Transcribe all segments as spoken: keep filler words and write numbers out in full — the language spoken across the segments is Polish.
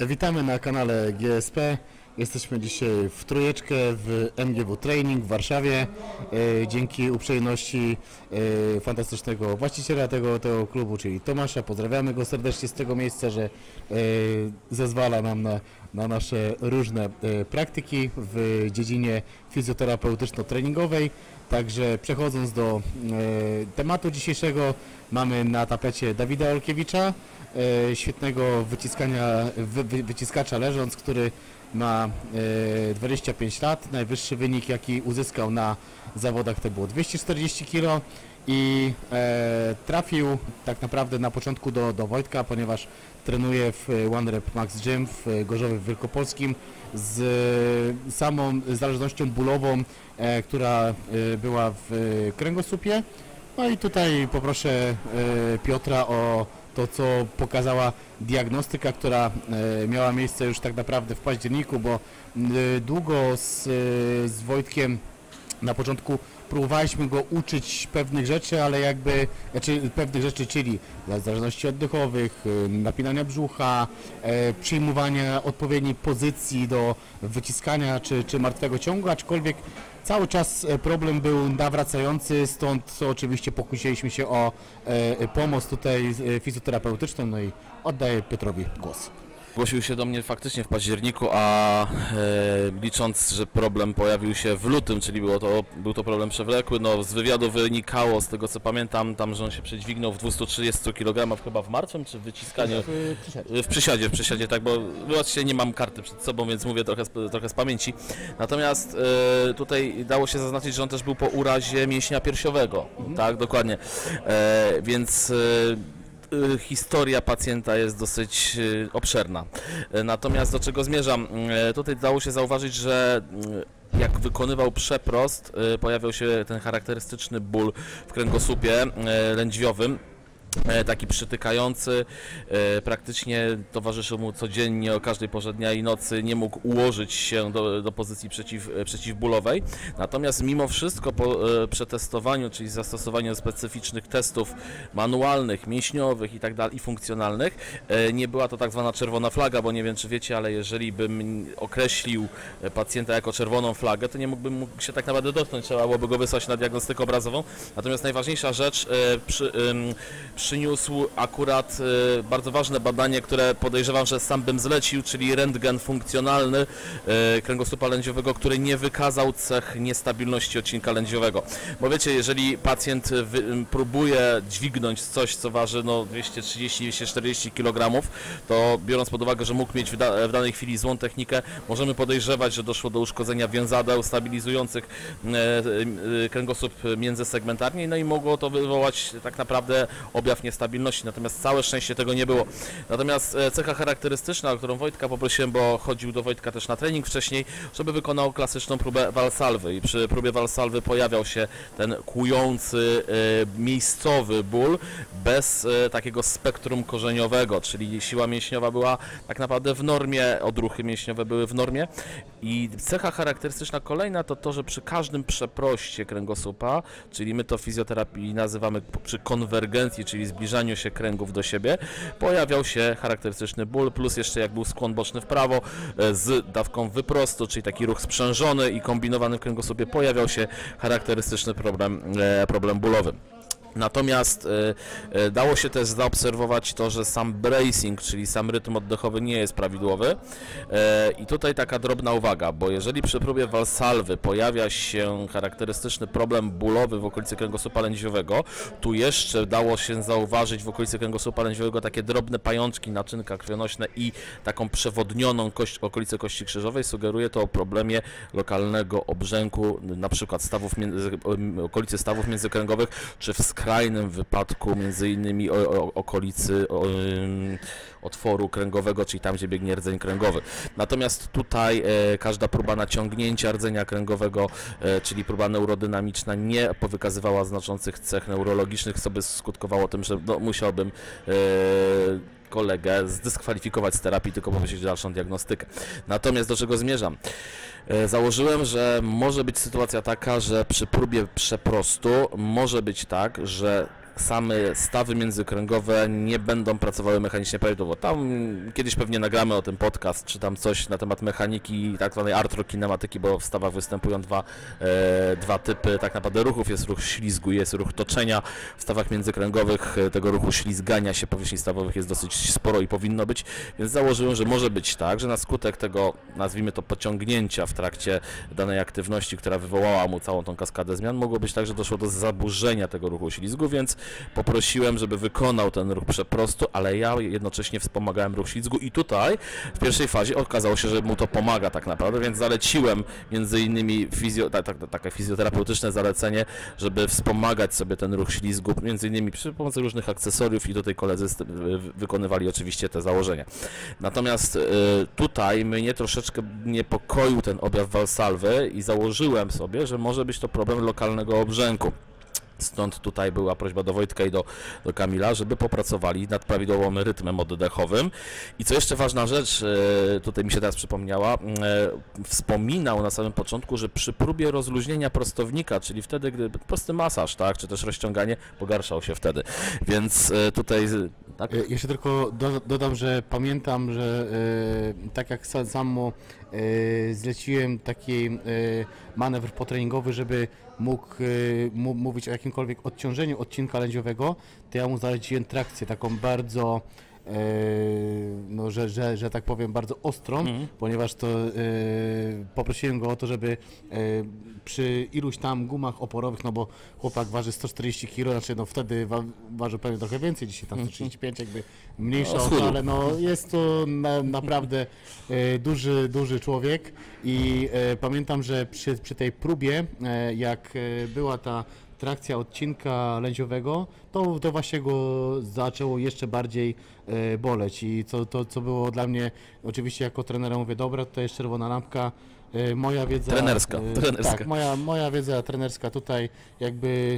Witamy na kanale G S P. Jesteśmy dzisiaj w trójeczkę w M G W Training w Warszawie. E, dzięki uprzejmości e, fantastycznego właściciela tego, tego klubu, czyli Tomasza. Pozdrawiamy go serdecznie z tego miejsca, że e, zezwala nam na, na nasze różne e, praktyki w dziedzinie fizjoterapeutyczno-treningowej. Także przechodząc do e, tematu dzisiejszego, mamy na tapecie Dawida Olkiewicza, e, świetnego wyciskania, wy, wy, wyciskacza leżąc, który ma e, dwadzieścia pięć lat. Najwyższy wynik, jaki uzyskał na zawodach, to było dwieście czterdzieści kilo i e, trafił tak naprawdę na początku do, do Wojtka, ponieważ trenuje w One Rep Max Gym w Gorzowie Wielkopolskim z e, samą zależnością bólową, e, która e, była w e, kręgosłupie. No i tutaj poproszę e, Piotra o to, co pokazała diagnostyka, która e, miała miejsce już tak naprawdę w październiku, bo e, długo z, e, z Wojtkiem na początku próbowaliśmy go uczyć pewnych rzeczy, ale jakby, znaczy pewnych rzeczy, czyli zależności oddechowych, napinania brzucha, e, przyjmowania odpowiedniej pozycji do wyciskania czy, czy martwego ciągu, aczkolwiek cały czas problem był nawracający, stąd oczywiście pokusiliśmy się o e, pomoc tutaj fizjoterapeutyczną, no i oddaję Piotrowi głos. Zgłosił się do mnie faktycznie w październiku, a e, licząc, że problem pojawił się w lutym, czyli było to, był to problem przewlekły, no z wywiadu wynikało, z tego co pamiętam, tam, że on się przedźwignął w dwustu trzydziestu kilogramach chyba w martwym, czy w wyciskaniu? W przysiadzie. W przysiadzie, w przysiadzie, tak, bo właśnie nie mam karty przed sobą, więc mówię trochę, trochę z pamięci. Natomiast e, tutaj dało się zaznaczyć, że on też był po urazie mięśnia piersiowego, mhm. Tak, dokładnie, e, więc e, historia pacjenta jest dosyć obszerna. Natomiast do czego zmierzam? Tutaj dało się zauważyć, że jak wykonywał przeprost, pojawiał się ten charakterystyczny ból w kręgosłupie lędźwiowym, taki przytykający, praktycznie towarzyszył mu codziennie o każdej porze dnia i nocy, nie mógł ułożyć się do, do pozycji przeciw, przeciwbólowej. Natomiast mimo wszystko po przetestowaniu, czyli zastosowaniu specyficznych testów manualnych, mięśniowych i tak dalej, i funkcjonalnych, nie była to tak zwana czerwona flaga, bo nie wiem czy wiecie, ale jeżeli bym określił pacjenta jako czerwoną flagę, to nie mógłbym mógł się tak naprawdę dotknąć, trzeba byłoby go wysłać na diagnostykę obrazową. Natomiast najważniejsza rzecz, przy, przyniósł akurat y, bardzo ważne badanie, które podejrzewam, że sam bym zlecił, czyli rentgen funkcjonalny y, kręgosłupa lędźwiowego, który nie wykazał cech niestabilności odcinka lędźwiowego. Bo wiecie, jeżeli pacjent wy, y, próbuje dźwignąć coś, co waży no, dwieście trzydzieści do dwiestu czterdziestu kilogramów, to biorąc pod uwagę, że mógł mieć w, da, w danej chwili złą technikę, możemy podejrzewać, że doszło do uszkodzenia więzadeł stabilizujących y, y, kręgosłup międzysegmentarnie, no i mogło to wywołać tak naprawdę objaw niestabilności, natomiast całe szczęście tego nie było. Natomiast cecha charakterystyczna, o którą Wojtka poprosiłem, bo chodził do Wojtka też na trening wcześniej, żeby wykonał klasyczną próbę Valsalwy i przy próbie Valsalwy pojawiał się ten kłujący e, miejscowy ból bez e, takiego spektrum korzeniowego, czyli siła mięśniowa była tak naprawdę w normie, odruchy mięśniowe były w normie i cecha charakterystyczna kolejna to to, że przy każdym przeproście kręgosłupa, czyli my to w fizjoterapii nazywamy przy konwergencji, czyli zbliżaniu się kręgów do siebie, pojawiał się charakterystyczny ból, plus jeszcze jak był skłon boczny w prawo z dawką wyprostu, czyli taki ruch sprzężony i kombinowany w kręgosłupie, pojawiał się charakterystyczny problem, problem bólowy. Natomiast e, e, dało się też zaobserwować to, że sam bracing, czyli sam rytm oddechowy nie jest prawidłowy e, i tutaj taka drobna uwaga, bo jeżeli przy próbie Valsalwy pojawia się charakterystyczny problem bólowy w okolicy kręgosłupa lędźwiowego, tu jeszcze dało się zauważyć w okolicy kręgosłupa lędźwiowego takie drobne pajączki, naczynka krwionośne i taką przewodnioną kość, okolicę kości krzyżowej, sugeruje to o problemie lokalnego obrzęku, na przykład stawów, okolicy stawów międzykręgowych, czy w skrajnym wypadku między innymi o, o, okolicy o, um, otworu kręgowego, czyli tam, gdzie biegnie rdzeń kręgowy. Natomiast tutaj e, każda próba naciągnięcia rdzenia kręgowego, e, czyli próba neurodynamiczna, nie powykazywała znaczących cech neurologicznych, co by skutkowało tym, że no, musiałbym e, kolegę zdyskwalifikować z terapii, tylko poprosić dalszą diagnostykę. Natomiast do czego zmierzam? Założyłem, że może być sytuacja taka, że przy próbie przeprostu może być tak, że same stawy międzykręgowe nie będą pracowały mechanicznie prawidłowo. Tam kiedyś pewnie nagramy o tym podcast, czy tam coś na temat mechaniki, tak zwanej artrokinematyki, bo w stawach występują dwa, e, dwa typy tak naprawdę ruchów. Jest ruch ślizgu, jest ruch toczenia. W stawach międzykręgowych tego ruchu ślizgania się powierzchni stawowych jest dosyć sporo i powinno być, więc założyłem, że może być tak, że na skutek tego, nazwijmy to, pociągnięcia w trakcie danej aktywności, która wywołała mu całą tą kaskadę zmian, mogło być tak, że doszło do zaburzenia tego ruchu ślizgu, więc poprosiłem, żeby wykonał ten ruch przeprostu, ale ja jednocześnie wspomagałem ruch ślizgu i tutaj w pierwszej fazie okazało się, że mu to pomaga tak naprawdę, więc zaleciłem między innymi fizjo, tak, tak, takie fizjoterapeutyczne zalecenie, żeby wspomagać sobie ten ruch ślizgu, między innymi przy pomocy różnych akcesoriów i tutaj koledzy wykonywali oczywiście te założenia. Natomiast y, tutaj mnie troszeczkę niepokoił ten objaw Valsalwy i założyłem sobie, że może być to problem lokalnego obrzęku. Stąd tutaj była prośba do Wojtka i do, do Kamila, żeby popracowali nad prawidłowym rytmem oddechowym. I co jeszcze ważna rzecz, tutaj mi się teraz przypomniała, wspominał na samym początku, że przy próbie rozluźnienia prostownika, czyli wtedy, gdy prosty masaż, tak, czy też rozciąganie, pogarszał się wtedy. Więc tutaj... Tak? Jeszcze tylko do, dodam, że pamiętam, że e, tak jak sam mu e, zleciłem taki e, manewr potreningowy, żeby mógł e, mu, mówić o jakimkolwiek odciążeniu odcinka lędźwiowego, to ja mu zaleciłem trakcję taką bardzo, e, no, że, że, że tak powiem, bardzo ostrą, mm. ponieważ to e, poprosiłem go o to, żeby e, przy iluś tam gumach oporowych, no bo chłopak waży sto czterdzieści kilo, znaczy no wtedy wa ważył pewnie trochę więcej, dzisiaj tam sto trzydzieści pięć, jakby mniejsza no, osoba, ale no jest to na, naprawdę e, duży, duży człowiek i e, pamiętam, że przy, przy tej próbie, e, jak e, była ta trakcja odcinka lędźwiowego, to, to właśnie go zaczęło jeszcze bardziej e, boleć i co, to, co było dla mnie, oczywiście jako trenera mówię, dobra, to jest czerwona lampka. Moja wiedza... Trenerska, e, trenerska. Tak, moja, moja wiedza trenerska tutaj jakby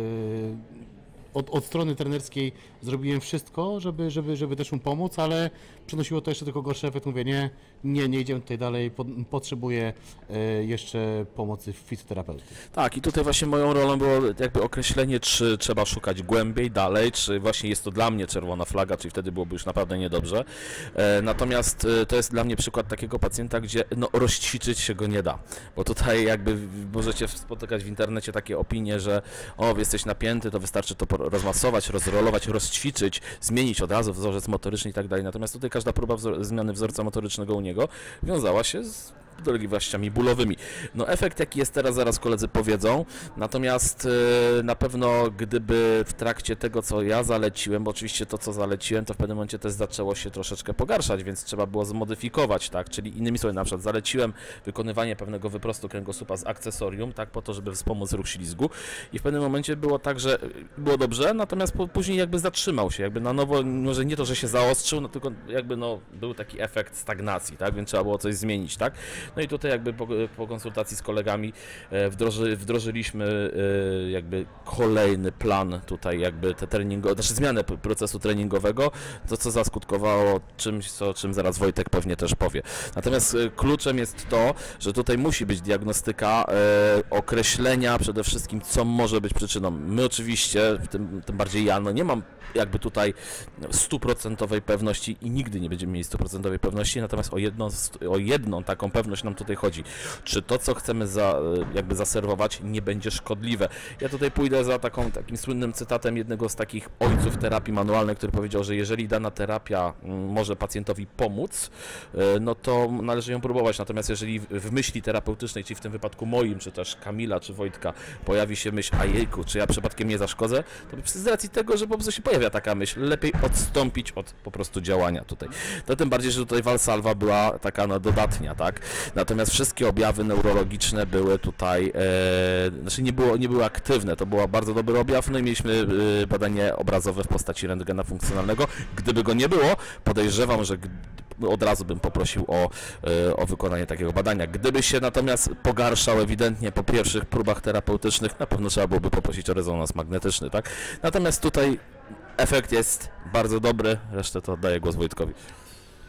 e, od, od strony trenerskiej zrobiłem wszystko, żeby, żeby, żeby też mu pomóc, ale przynosiło to jeszcze tylko gorszy efekt. Mówię, nie, nie, nie idziemy tutaj dalej, po, potrzebuję e, jeszcze pomocy fizjoterapeuty. Tak, i tutaj właśnie moją rolą było jakby określenie, czy trzeba szukać głębiej, dalej, czy właśnie jest to dla mnie czerwona flaga, czyli wtedy byłoby już naprawdę niedobrze. E, natomiast e, to jest dla mnie przykład takiego pacjenta, gdzie no, rozćwiczyć się go nie da, bo tutaj jakby możecie spotykać w internecie takie opinie, że o, jesteś napięty, to wystarczy to rozmasować, rozrolować, rozćwiczyć, zmienić od razu wzorzec motoryczny i tak dalej. Natomiast tutaj każda próba wzor zmiany wzorca motorycznego u niego wiązała się z dolegliwościami bólowymi. No efekt jaki jest teraz, zaraz koledzy powiedzą, natomiast yy, na pewno gdyby w trakcie tego, co ja zaleciłem, bo oczywiście to, co zaleciłem, to w pewnym momencie też zaczęło się troszeczkę pogarszać, więc trzeba było zmodyfikować, tak, czyli innymi słowy, na przykład zaleciłem wykonywanie pewnego wyprostu kręgosłupa z akcesorium, tak, po to, żeby wspomóc ruch ślizgu i w pewnym momencie było tak, że było dobrze, natomiast po, później jakby zatrzymał się, jakby na nowo, może nie to, że się zaostrzył, no tylko jakby no był taki efekt stagnacji, tak, więc trzeba było coś zmienić, tak. No i tutaj jakby po, po konsultacji z kolegami wdroży, wdrożyliśmy jakby kolejny plan tutaj jakby te treningo, znaczy zmianę procesu treningowego, to co zaskutkowało czymś, co, czym zaraz Wojtek pewnie też powie. Natomiast kluczem jest to, że tutaj musi być diagnostyka e, określenia przede wszystkim, co może być przyczyną. My oczywiście, tym, tym bardziej ja, no nie mam jakby tutaj stuprocentowej pewności i nigdy nie będziemy mieli stuprocentowej pewności, natomiast o jedną, o jedną taką pewność nam tutaj chodzi. Czy to, co chcemy za, jakby zaserwować, nie będzie szkodliwe? Ja tutaj pójdę za taką, takim słynnym cytatem jednego z takich ojców terapii manualnej, który powiedział, że jeżeli dana terapia może pacjentowi pomóc, no to należy ją próbować. Natomiast jeżeli w myśli terapeutycznej, czyli w tym wypadku moim, czy też Kamila, czy Wojtka, pojawi się myśl, a jejku, czy ja przypadkiem nie zaszkodzę, to z racji tego, że po prostu się pojawia taka myśl, lepiej odstąpić od po prostu działania tutaj. To tym bardziej, że tutaj Valsalva była taka no, dodatnia, tak? Natomiast wszystkie objawy neurologiczne były tutaj, e, znaczy nie, było, nie były aktywne, to był bardzo dobry objaw, no i mieliśmy e, badanie obrazowe w postaci rentgena funkcjonalnego. Gdyby go nie było, podejrzewam, że od razu bym poprosił o, e, o wykonanie takiego badania. Gdyby się natomiast pogarszał ewidentnie po pierwszych próbach terapeutycznych, na pewno trzeba byłoby poprosić o rezonans magnetyczny, tak? Natomiast tutaj efekt jest bardzo dobry, resztę to oddaję głos Wojtkowi.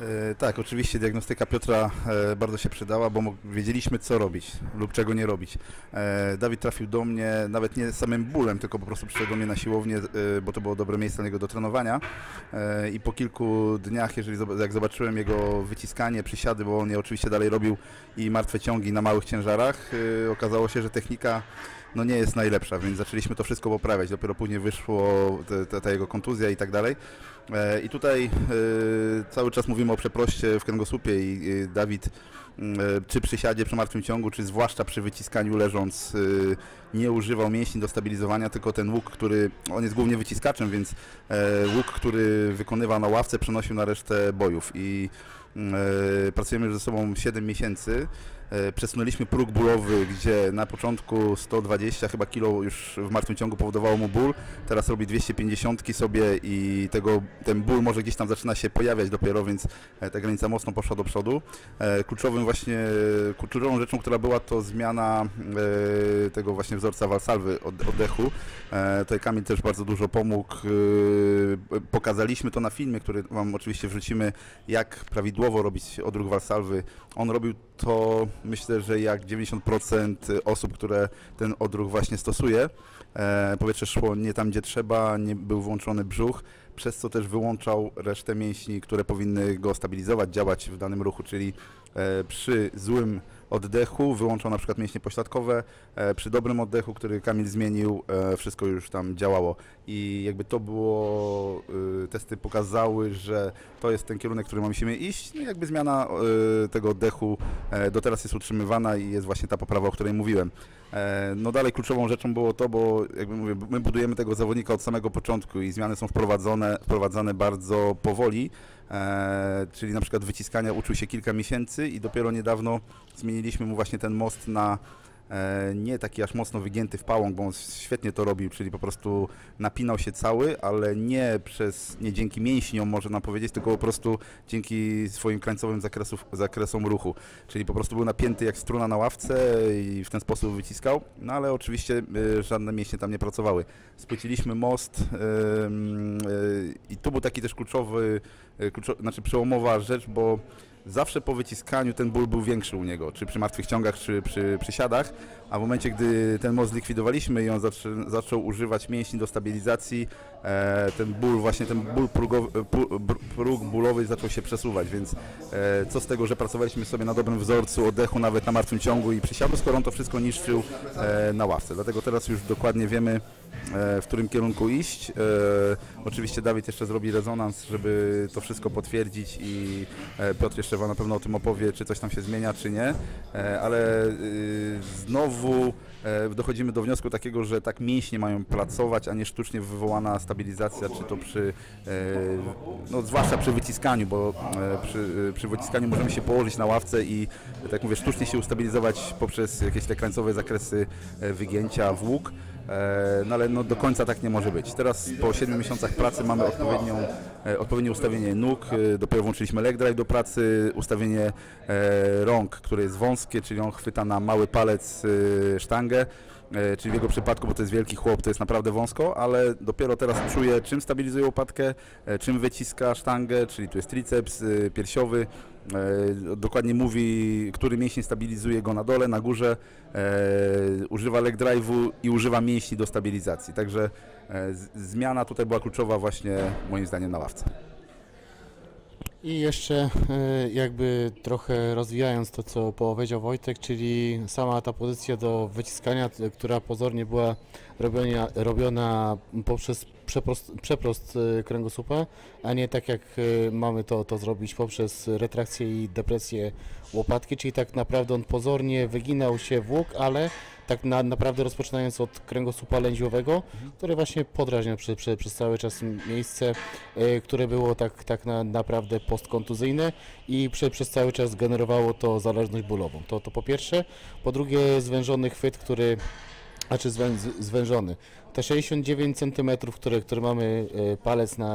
E, tak, oczywiście diagnostyka Piotra e, bardzo się przydała, bo mo- wiedzieliśmy co robić lub czego nie robić. E, Dawid trafił do mnie nawet nie samym bólem, tylko po prostu przyszedł do mnie na siłownię, e, bo to było dobre miejsce dla niego do trenowania e, i po kilku dniach, jeżeli zob- jak zobaczyłem jego wyciskanie, przysiady, bo on je oczywiście dalej robił i martwe ciągi na małych ciężarach, e, okazało się, że technika no nie jest najlepsza, więc zaczęliśmy to wszystko poprawiać. Dopiero później wyszło te, te, ta jego kontuzja i tak dalej. E, I tutaj e, cały czas mówimy o przeproście w kręgosłupie i e, Dawid e, czy przy siadzie, przy martwym ciągu, czy zwłaszcza przy wyciskaniu leżąc e, nie używał mięśni do stabilizowania, tylko ten łuk, który, on jest głównie wyciskaczem, więc e, łuk, który wykonywał na ławce, przenosił na resztę bojów i e, pracujemy już ze sobą siedem miesięcy. Przesunęliśmy próg bólowy, gdzie na początku sto dwadzieścia chyba kilo już w martwym ciągu powodowało mu ból, teraz robi dwieście pięćdziesiąt sobie i tego, ten ból może gdzieś tam zaczyna się pojawiać dopiero, więc ta granica mocno poszła do przodu. Kluczowym właśnie, kluczową rzeczą, która była, to zmiana tego właśnie wzorca Valsalwy, oddechu. Tutaj Kamil też bardzo dużo pomógł. Pokazaliśmy to na filmie, który Wam oczywiście wrzucimy, jak prawidłowo robić odruch Valsalwy. On robił to, myślę, że jak dziewięćdziesiąt procent osób, które ten odruch właśnie stosuje. E, powietrze szło nie tam, gdzie trzeba, nie był włączony brzuch, przez co też wyłączał resztę mięśni, które powinny go stabilizować, działać w danym ruchu, czyli e, przy złym oddechu wyłączał na przykład mięśnie pośladkowe, e, przy dobrym oddechu, który Kamil zmienił, e, wszystko już tam działało i jakby to było, e, testy pokazały, że to jest ten kierunek, który musimy iść, no i jakby zmiana e, tego oddechu e, do teraz jest utrzymywana i jest właśnie ta poprawa, o której mówiłem. E, no dalej kluczową rzeczą było to, bo jakby mówię, my budujemy tego zawodnika od samego początku i zmiany są wprowadzone, wprowadzane bardzo powoli, e, czyli na przykład wyciskania uczył się kilka miesięcy i dopiero niedawno zmieniliśmy mu właśnie ten most na e, nie taki aż mocno wygięty w pałąk, bo on świetnie to robił, czyli po prostu napinał się cały, ale nie przez, nie dzięki mięśniom można powiedzieć, tylko po prostu dzięki swoim krańcowym zakresów, zakresom ruchu, czyli po prostu był napięty jak struna na ławce i w ten sposób wyciskał, no ale oczywiście e, żadne mięśnie tam nie pracowały. Spłyciliśmy most e, e, i tu był taki też kluczowy, e, kluczowy, znaczy przełomowa rzecz, bo zawsze po wyciskaniu ten ból był większy u niego, czy przy martwych ciągach, czy przy przysiadach, a w momencie, gdy ten most zlikwidowaliśmy i on zaczą, zaczął używać mięśni do stabilizacji, e, ten ból, właśnie ten ból prógowy, próg bólowy zaczął się przesuwać, więc e, co z tego, że pracowaliśmy sobie na dobrym wzorcu oddechu, nawet na martwym ciągu i przysiadu, skoro on to wszystko niszczył e, na ławce. Dlatego teraz już dokładnie wiemy, e, w którym kierunku iść. E, oczywiście Dawid jeszcze zrobi rezonans, żeby to wszystko potwierdzić i e, Piotr jeszcze Wam na pewno o tym opowie, czy coś tam się zmienia, czy nie, e, ale e, znowu dochodzimy do wniosku takiego, że tak mięśnie mają pracować, a nie sztucznie wywołana stabilizacja, czy to przy, no zwłaszcza przy wyciskaniu, bo przy, przy wyciskaniu możemy się położyć na ławce i, tak jak mówię, sztucznie się ustabilizować poprzez jakieś te krańcowe zakresy wygięcia w łuk. No ale no, do końca tak nie może być. Teraz po siedmiu miesiącach pracy mamy odpowiednią, odpowiednie ustawienie nóg, dopiero włączyliśmy leg drive do pracy, ustawienie rąk, które jest wąskie, czyli on chwyta na mały palec sztangę, czyli w jego przypadku, bo to jest wielki chłop, to jest naprawdę wąsko, ale dopiero teraz czuje, czym stabilizuje łopatkę, czym wyciska sztangę, czyli tu jest triceps piersiowy, dokładnie mówi, który mięsień stabilizuje go na dole, na górze, używa leg drive'u i używa mięśni do stabilizacji, także zmiana tutaj była kluczowa właśnie moim zdaniem na ławce. I jeszcze e, jakby trochę rozwijając to, co powiedział Wojtek, czyli sama ta pozycja do wyciskania, t- która pozornie była robiona, robiona poprzez przeprost, przeprost e, kręgosłupa, a nie tak jak e, mamy to, to zrobić poprzez retrakcję i depresję łopatki, czyli tak naprawdę on pozornie wyginał się w łuk, ale tak na, naprawdę rozpoczynając od kręgosłupa lędźwiowego, który właśnie podrażniał przez, przez, przez cały czas miejsce, y, które było tak, tak na, naprawdę postkontuzyjne i prze, przez cały czas generowało to zależność bólową. To, to po pierwsze. Po drugie zwężony chwyt, który, znaczy zwę, zwężony. Te sześćdziesiąt dziewięć centymetrów, które, które mamy y, palec na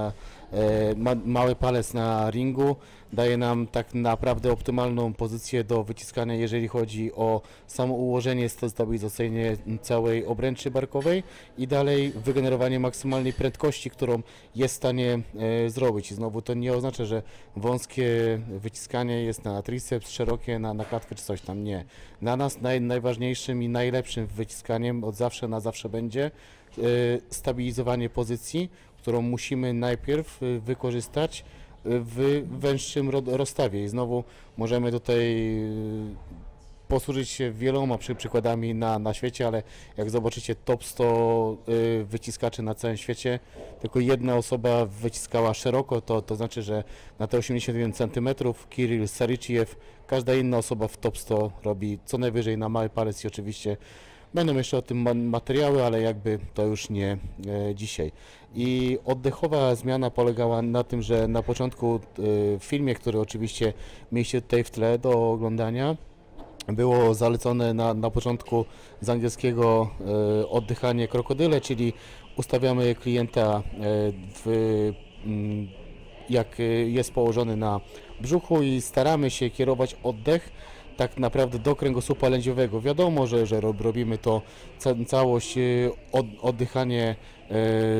e, ma, mały palec na ringu daje nam tak naprawdę optymalną pozycję do wyciskania, jeżeli chodzi o samo ułożenie stabilizacyjne całej obręczy barkowej i dalej wygenerowanie maksymalnej prędkości, którą jest w stanie e, zrobić. I znowu to nie oznacza, że wąskie wyciskanie jest na triceps, szerokie na, na klatkę czy coś tam, nie. Dla nas naj, najważniejszym i najlepszym wyciskaniem od zawsze na zawsze będzie e, stabilizowanie pozycji, którą musimy najpierw e, wykorzystać w węższym rozstawie i znowu możemy tutaj posłużyć się wieloma przy, przykładami na, na świecie, ale jak zobaczycie top sto y, wyciskaczy na całym świecie, tylko jedna osoba wyciskała szeroko, to, to znaczy, że na te osiemdziesiąt jeden centymetrów Kirill Sariciev, każda inna osoba w top sto robi co najwyżej na mały palec i oczywiście będą jeszcze o tym ma materiały, ale jakby to już nie e, dzisiaj. I oddechowa zmiana polegała na tym, że na początku e, w filmie, który oczywiście mieliście tutaj w tle do oglądania, było zalecone na, na początku z angielskiego e, oddychanie krokodyle, czyli ustawiamy klienta e, w, m, jak jest położony na brzuchu i staramy się kierować oddech tak naprawdę do kręgosłupa lędźwiowego. Wiadomo, że, że robimy to ca całość od, oddychanie e,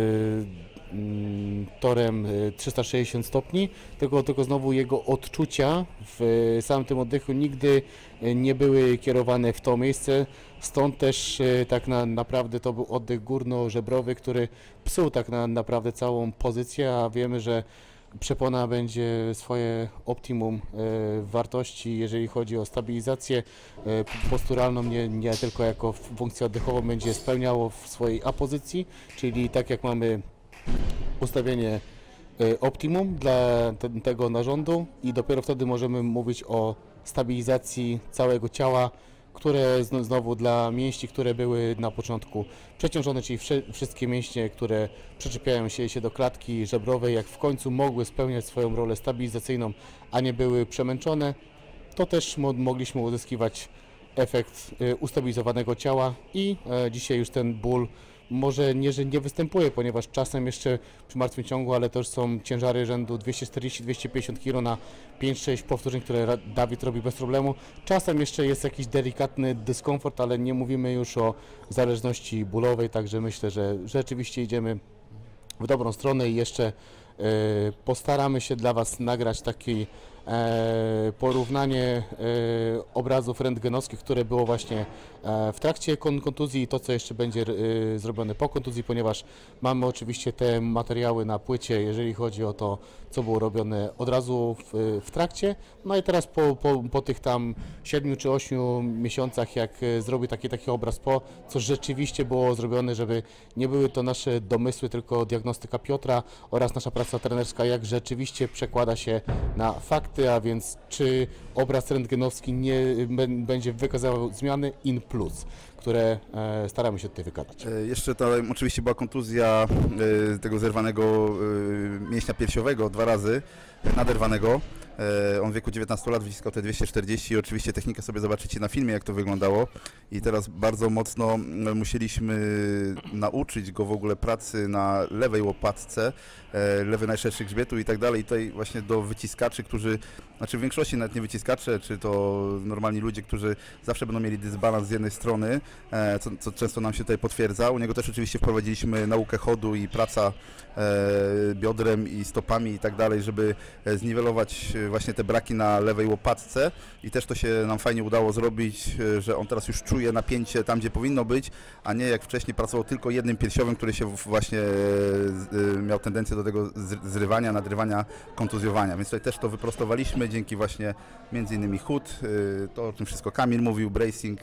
m, torem trzysta sześćdziesiąt stopni, tylko, tylko znowu jego odczucia w samym tym oddechu nigdy nie były kierowane w to miejsce, stąd też tak na, naprawdę to był oddech górno-żebrowy, który psuł tak na, naprawdę całą pozycję, a wiemy, że przepona będzie swoje optimum e, wartości, jeżeli chodzi o stabilizację e, posturalną, nie, nie tylko jako funkcję oddechową, będzie spełniało w swojej apozycji, czyli tak jak mamy ustawienie e, optimum dla te, tego narządu i dopiero wtedy możemy mówić o stabilizacji całego ciała, które znowu dla mięśni, które były na początku przeciążone, czyli wszystkie mięśnie, które przyczepiają się, się do klatki żebrowej, jak w końcu mogły spełniać swoją rolę stabilizacyjną, a nie były przemęczone, to też mo mogliśmy uzyskiwać efekt y, ustabilizowanego ciała i e, dzisiaj już ten ból może nie, że nie występuje, ponieważ czasem jeszcze przy martwym ciągu, ale to już są ciężary rzędu dwieście czterdzieści do dwustu pięćdziesięciu kilo na pięć sześć powtórzeń, które Dawid robi bez problemu. Czasem jeszcze jest jakiś delikatny dyskomfort, ale nie mówimy już o zależności bólowej, także myślę, że rzeczywiście idziemy w dobrą stronę i jeszcze e, postaramy się dla Was nagrać taki e, porównanie e, obrazów rentgenowskich, które było właśnie e, w trakcie kon kontuzji i to, co jeszcze będzie e, zrobione po kontuzji, ponieważ mamy oczywiście te materiały na płycie, jeżeli chodzi o to, co było robione od razu w, w trakcie. No i teraz po, po, po tych tam siedmiu czy ośmiu miesiącach, jak e, zrobię taki, taki obraz po, co rzeczywiście było zrobione, żeby nie były to nasze domysły, tylko diagnostyka Piotra oraz nasza praca trenerska, jak rzeczywiście przekłada się na fakty, a więc czy obraz rentgenowski nie będzie wykazywał zmiany in plus, które e, staramy się tutaj wykazać. E, jeszcze tam oczywiście była kontuzja e, tego zerwanego e, mięśnia piersiowego dwa razy, naderwanego. E, on w wieku dziewiętnastu lat wyciskał te dwieście czterdzieści i oczywiście technikę sobie zobaczycie na filmie, jak to wyglądało. I teraz bardzo mocno musieliśmy nauczyć go w ogóle pracy na lewej łopatce, e, lewy najszerszy grzbietu i tak dalej. I tutaj właśnie do wyciskaczy, którzy, znaczy w większości nawet nie wyciskacze, czy to normalni ludzie, którzy zawsze będą mieli dysbalans z jednej strony, e, co, co często nam się tutaj potwierdza. U niego też oczywiście wprowadziliśmy naukę chodu i praca e, biodrem i stopami i tak dalej, żeby zniwelować właśnie te braki na lewej łopatce i też to się nam fajnie udało zrobić, że on teraz już czuje napięcie tam, gdzie powinno być, a nie jak wcześniej pracował tylko jednym piersiowym, który się właśnie miał tendencję do tego zrywania, nadrywania, kontuzjowania, więc tutaj też to wyprostowaliśmy dzięki właśnie między innymi chód, to o czym wszystko Kamil mówił, bracing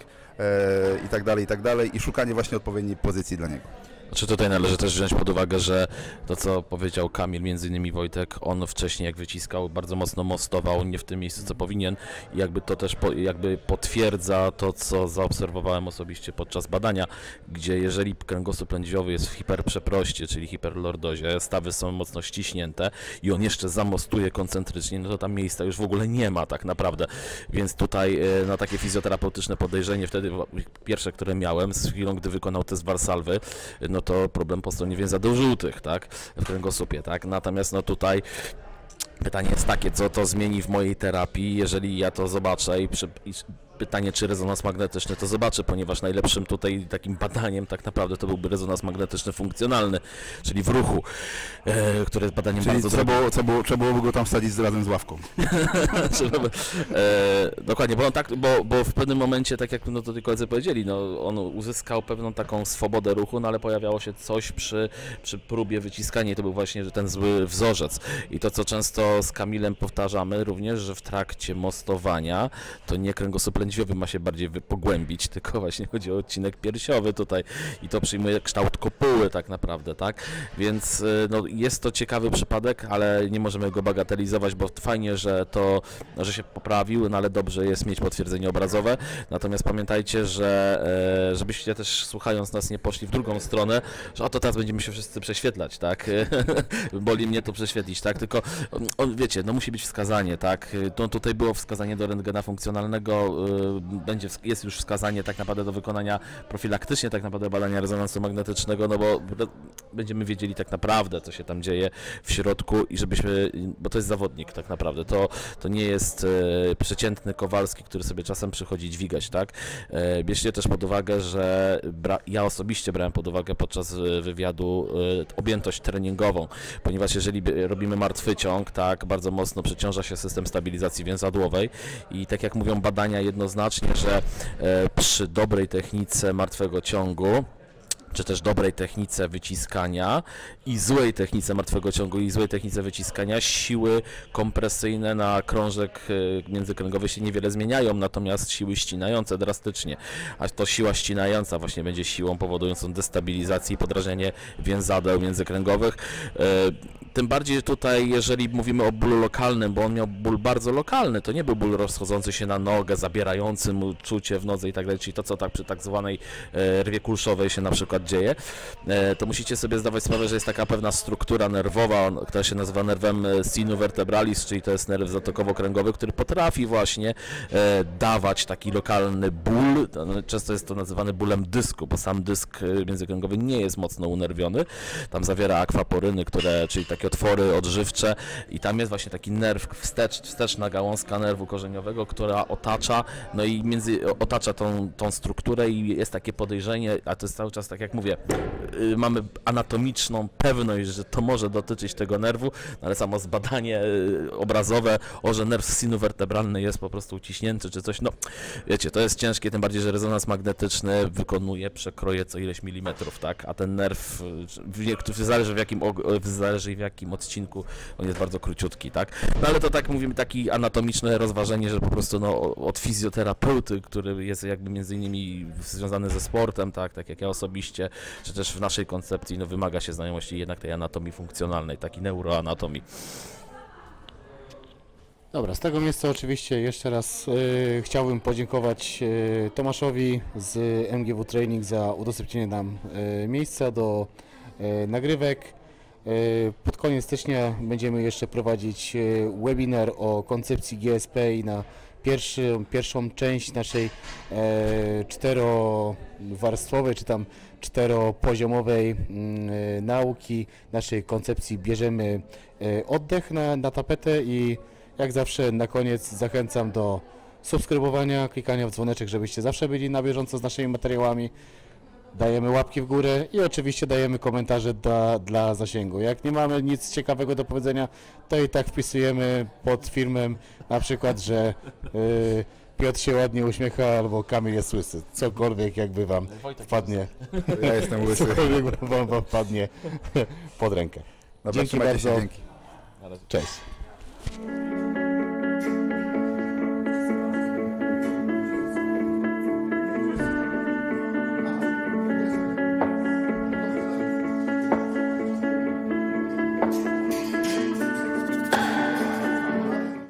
i tak dalej, i tak dalej i szukanie właśnie odpowiedniej pozycji dla niego. Znaczy tutaj należy też wziąć pod uwagę, że to, co powiedział Kamil, między innymi Wojtek, on wcześniej jak wyciskał, bardzo mocno mostował, nie w tym miejscu, co powinien i jakby to też po, jakby potwierdza to, co zaobserwowałem osobiście podczas badania, gdzie jeżeli kręgosłup lędźwiowy jest w hiperprzeproście, czyli hiperlordozie, stawy są mocno ściśnięte i on jeszcze zamostuje koncentrycznie, no to tam miejsca już w ogóle nie ma tak naprawdę, więc tutaj na takie fizjoterapeutyczne podejrzenie wtedy pierwsze, które miałem z chwilą, gdy wykonał test Warsalwy, no to problem po stronie więzadeł żółtych, tak, w kręgosłupie, tak, natomiast no tutaj pytanie jest takie, co to zmieni w mojej terapii, jeżeli ja to zobaczę i, przy, i pytanie, czy rezonans magnetyczny to zobaczę, ponieważ najlepszym tutaj takim badaniem tak naprawdę to byłby rezonans magnetyczny funkcjonalny, czyli w ruchu, e, które jest badaniem Czyli bardzo trzeba, drogim. było, trzeba, było, trzeba byłoby go tam wsadzić z razem z ławką. Żeby, e, dokładnie, bo, on tak, bo, bo w pewnym momencie, tak jak no, to koledzy powiedzieli, no, on uzyskał pewną taką swobodę ruchu, no ale pojawiało się coś przy, przy próbie wyciskania i to był właśnie ten zły wzorzec. I to, co często z Kamilem powtarzamy również, że w trakcie mostowania to nie kręgosłup lędźwiowy ma się bardziej pogłębić, tylko właśnie chodzi o odcinek piersiowy tutaj i to przyjmuje kształt kopuły tak naprawdę, tak? Więc no, jest to ciekawy przypadek, ale nie możemy go bagatelizować, bo fajnie, że to, że się poprawił, no ale dobrze jest mieć potwierdzenie obrazowe. Natomiast pamiętajcie, że e, żebyście też słuchając nas nie poszli w drugą stronę, że oto teraz będziemy się wszyscy prześwietlać, tak? Boli mnie to prześwietlić, tak? Tylko on, wiecie, no musi być wskazanie, tak? No, tutaj było wskazanie do rentgena funkcjonalnego, będzie, jest już wskazanie tak naprawdę do wykonania profilaktycznie tak naprawdę badania rezonansu magnetycznego, no bo będziemy wiedzieli tak naprawdę, co się tam dzieje w środku i żebyśmy, bo to jest zawodnik tak naprawdę, to, to nie jest e, przeciętny Kowalski, który sobie czasem przychodzi dźwigać, tak? E, bierzcie też pod uwagę, że bra, ja osobiście brałem pod uwagę podczas wywiadu e, objętość treningową, ponieważ jeżeli robimy martwy ciąg, tak, bardzo mocno przeciąża się system stabilizacji więzadłowej i tak jak mówią badania jednoznacznie, że e, przy dobrej technice martwego ciągu, czy też dobrej technice wyciskania i złej technice martwego ciągu i złej technice wyciskania, siły kompresyjne na krążek międzykręgowy się niewiele zmieniają, natomiast siły ścinające drastycznie, a to siła ścinająca właśnie będzie siłą powodującą destabilizację i podrażnienie więzadeł międzykręgowych. Tym bardziej tutaj, jeżeli mówimy o bólu lokalnym, bo on miał ból bardzo lokalny, to nie był ból rozchodzący się na nogę, zabierający mu czucie w nodze i tak dalej, czyli to, co tak przy tak zwanej rwie kulszowej się na przykład dzieje, to musicie sobie zdawać sprawę, że jest taka pewna struktura nerwowa, która się nazywa nerwem sinu vertebralis, czyli to jest nerw zatokowo-kręgowy, który potrafi właśnie dawać taki lokalny ból. Często jest to nazywane bólem dysku, bo sam dysk międzykręgowy nie jest mocno unerwiony. Tam zawiera akwaporyny, które, czyli takie otwory odżywcze i tam jest właśnie taki nerw wstecz, wsteczna gałązka nerwu korzeniowego, która otacza, no i między, otacza tą, tą strukturę i jest takie podejrzenie, a to jest cały czas tak jak mówię, yy, mamy anatomiczną pewność, że to może dotyczyć tego nerwu, no ale samo zbadanie yy, obrazowe, o, że nerw sinuwertebralny jest po prostu uciśnięty czy coś, no wiecie, to jest ciężkie, tym bardziej, że rezonans magnetyczny wykonuje przekroje co ileś milimetrów, tak, a ten nerw, yy, zależy w jakim, zależy w jakim odcinku, on jest bardzo króciutki, tak, no ale to tak mówimy, taki anatomiczne rozważenie, że po prostu no, od fizjoterapeuty, który jest jakby między innymi związany ze sportem, tak, tak jak ja osobiście, czy też w naszej koncepcji, no wymaga się znajomości jednak tej anatomii funkcjonalnej, takiej neuroanatomii. Dobra, z tego miejsca oczywiście jeszcze raz y, chciałbym podziękować y, Tomaszowi z M G W Training za udostępnienie nam y, miejsca do y, nagrywek. Y, pod koniec stycznia będziemy jeszcze prowadzić y, webinar o koncepcji G S P i na pierwszy, pierwszą część naszej e, czterowarstwowej, czy tam czteropoziomowej y, nauki, naszej koncepcji bierzemy y, oddech na, na tapetę i jak zawsze na koniec zachęcam do subskrybowania, klikania w dzwoneczek, żebyście zawsze byli na bieżąco z naszymi materiałami. Dajemy łapki w górę i oczywiście dajemy komentarze dla, dla zasięgu. Jak nie mamy nic ciekawego do powiedzenia, to i tak wpisujemy pod filmem na przykład, że y, Piotr się ładnie uśmiecha albo Kamil jest łysy. Cokolwiek jakby wam wpadnie, Ja jestem łysy. cokolwiek wam, wam wpadnie pod rękę. Dobra, Dzięki trzymajcie się, bardzo. dzięki. Cześć.